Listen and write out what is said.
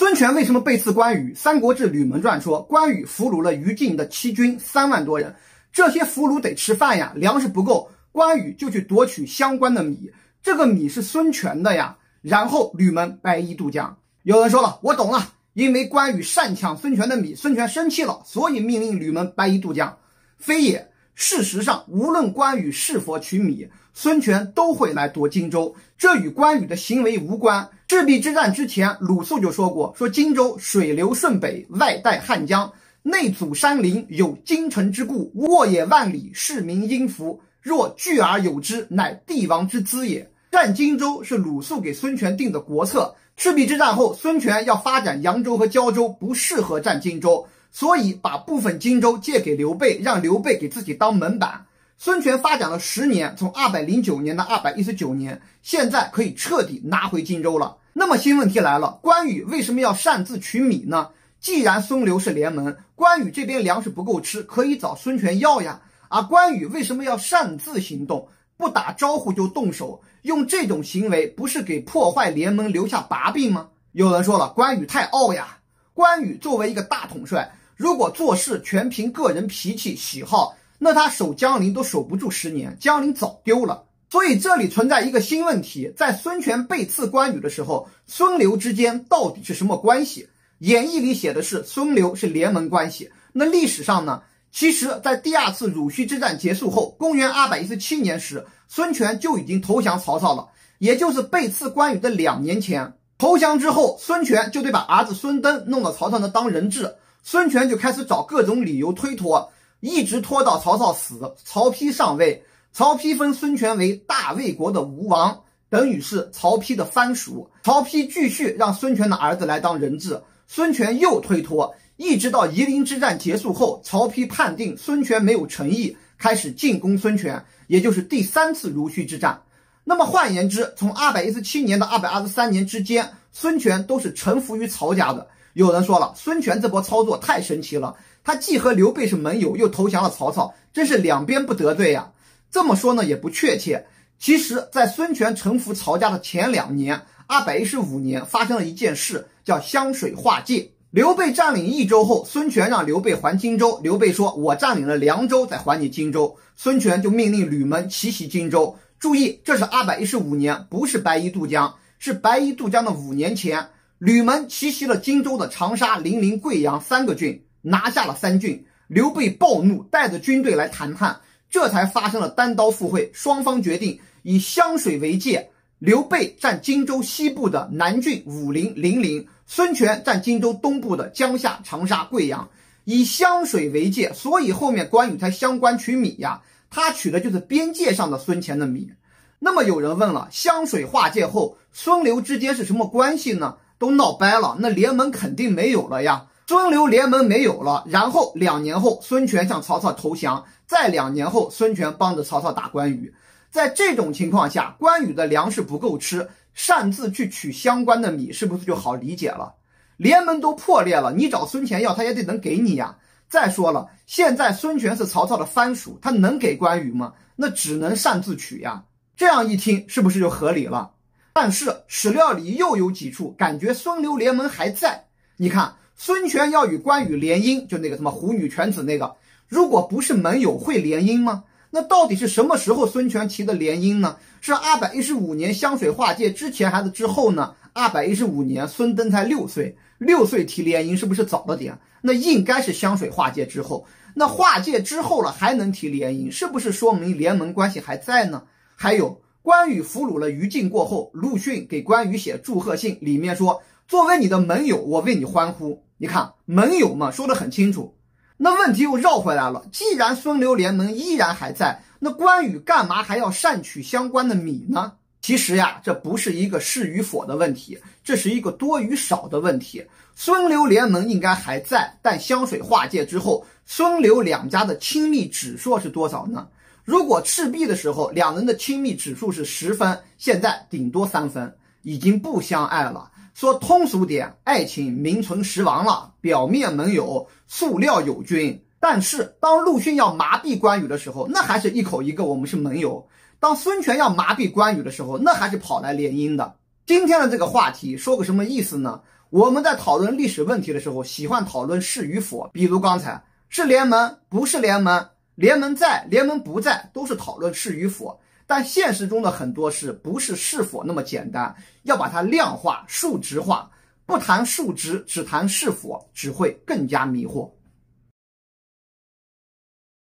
孙权为什么背刺关羽？《三国志·吕蒙传》说，关羽俘虏了于禁的七军3万多人，这些俘虏得吃饭呀，粮食不够，关羽就去夺取相关的米，这个米是孙权的呀。然后吕蒙白衣渡江。有人说了，我懂了，因为关羽擅抢孙权的米，孙权生气了，所以命令吕蒙白衣渡江。非也，事实上，无论关羽是否取米，孙权都会来夺荆州，这与关羽的行为无关。赤壁之战之前，鲁肃就说过，说荆州水流顺北，外带汉江，内阻山林，有京城之固，沃野万里，市民殷服，若拒而有之，乃帝王之资也。占荆州是鲁肃给孙权定的国策。赤壁之战后，孙权要发展扬州和胶州，不适合占荆州，所以把部分荆州借给刘备，让刘备给自己当门板。孙权发展了10年，从209年到219年，现在可以彻底拿回荆州了。那么新问题来了，关羽为什么要擅自取米呢？既然孙刘是联盟，关羽这边粮食不够吃，可以找孙权要呀。而关羽为什么要擅自行动，不打招呼就动手，用这种行为不是给破坏联盟留下把柄吗？有人说了，关羽太傲呀。关羽作为一个大统帅，如果做事全凭个人脾气喜好，那他守江陵都守不住10年，江陵早丢了。所以这里存在一个新问题，在孙权背刺关羽的时候，孙刘之间到底是什么关系？演义里写的是孙刘是联盟关系，那历史上呢？其实在第2次汝须之战结束后，公元217年时，孙权就已经投降曹操了，也就是背刺关羽的2年前。投降之后，孙权就得把儿子孙登弄到曹操那当人质，孙权就开始找各种理由推脱，一直拖到曹操死，曹丕上位，曹丕封孙权为大魏国的吴王，等于是曹丕的藩属。曹丕继续让孙权的儿子来当人质，孙权又推脱，一直到夷陵之战结束后，曹丕判定孙权没有诚意，开始进攻孙权，也就是第3次汝须之战。那么换言之，从217年到223年之间，孙权都是臣服于曹家的。有人说了，孙权这波操作太神奇了，他既和刘备是盟友，又投降了曹操，真是两边不得罪呀。这么说呢也不确切，其实在孙权臣服曹家的前2年，215年发生了一件事，叫湘水划界。刘备占领益州后，孙权让刘备还荆州，刘备说我占领了凉州再还你荆州，孙权就命令吕蒙奇袭荆州。注意，这是215年，不是白衣渡江，是白衣渡江的5年前。吕蒙奇袭了荆州的长沙、零陵、贵阳3个郡，拿下了3郡。刘备暴怒，带着军队来谈判，这才发生了单刀赴会，双方决定以湘水为界，刘备占荆州西部的南郡、武陵、零陵，孙权占荆州东部的江夏、长沙、贵阳，以湘水为界，所以后面关羽才相关取米呀，他取的就是边界上的孙权的米。那么有人问了，湘水划界后，孙刘之间是什么关系呢？都闹掰了，那联盟肯定没有了呀。孙刘联盟没有了，然后2年后孙权向曹操投降，再2年后孙权帮着曹操打关羽。在这种情况下，关羽的粮食不够吃，擅自去取相关的米，是不是就好理解了？联盟都破裂了，你找孙权要，他也得能给你呀。再说了，现在孙权是曹操的藩属，他能给关羽吗？那只能擅自取呀。这样一听，是不是就合理了？但是史料里又有几处感觉孙刘联盟还在。你看，孙权要与关羽联姻，就那个什么虎女犬子那个，如果不是盟友会联姻吗？那到底是什么时候孙权提的联姻呢？是215年湘水划界之前还是之后呢？215年孙登才6岁，6岁提联姻是不是早了点？那应该是湘水划界之后。那划界之后了还能提联姻，是不是说明联盟关系还在呢？还有，关羽俘虏了于禁过后，陆逊给关羽写祝贺信，里面说作为你的盟友，我为你欢呼。你看盟友嘛，说得很清楚。那问题又绕回来了，既然孙刘联盟依然还在，那关羽干嘛还要擅取相关的米呢？其实呀，这不是一个是与否的问题，这是一个多与少的问题。孙刘联盟应该还在，但湘水划界之后，孙刘两家的亲密指数是多少呢？如果赤壁的时候两人的亲密指数是10分，现在顶多3分，已经不相爱了。说通俗点，爱情名存实亡了，表面盟友，塑料友军。但是当陆逊要麻痹关羽的时候，那还是一口一个我们是盟友。当孙权要麻痹关羽的时候，那还是跑来联姻的。今天的这个话题说个什么意思呢？ 我们在讨论历史问题的时候，喜欢讨论是与否，比如刚才是联盟，不是联盟，联盟在，联盟不在，都是讨论是与否。但现实中的很多事不是是否那么简单，要把它量化、数值化。不谈数值，只谈是否，只会更加迷惑。